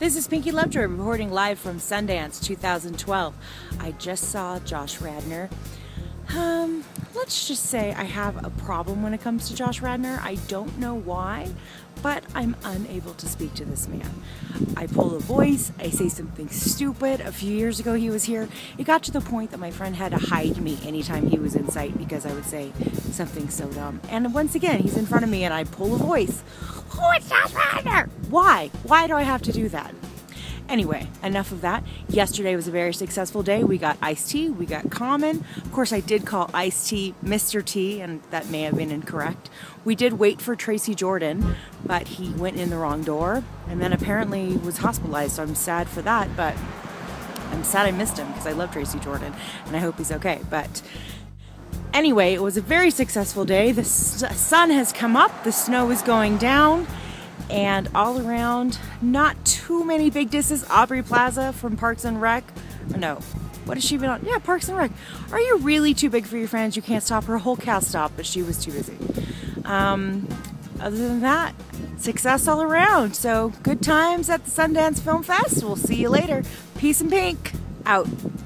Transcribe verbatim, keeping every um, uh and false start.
This is Pinky Lovejoy reporting live from Sundance two thousand twelve. I just saw Josh Radnor. Um, let's just say I have a problem when it comes to Josh Radnor. I don't know why, but I'm unable to speak to this man. I pull a voice, I say something stupid. A few years ago he was here. It got to the point that my friend had to hide me anytime he was in sight because I would say something so dumb. And once again, he's in front of me and I pull a voice. Who is Josh Radnor? Why? Why do I have to do that? Anyway, enough of that. Yesterday was a very successful day. We got iced tea, we got common. Of course, I did call iced tea Mister T, and that may have been incorrect. We did wait for Tracy Jordan, but he went in the wrong door, and then apparently was hospitalized, so I'm sad for that, but I'm sad I missed him because I love Tracy Jordan, and I hope he's okay. But anyway, it was a very successful day. The sun has come up, the snow is going down, and all around, not too many big disses. Aubrey Plaza from Parks and Rec. Or no, what has she been on? Yeah, Parks and Rec. Are you really too big for your friends? You can't stop. Her whole cast stopped, but she was too busy. Um, other than that, success all around. So good times at the Sundance Film Fest. We'll see you later. Peace and pink. Out.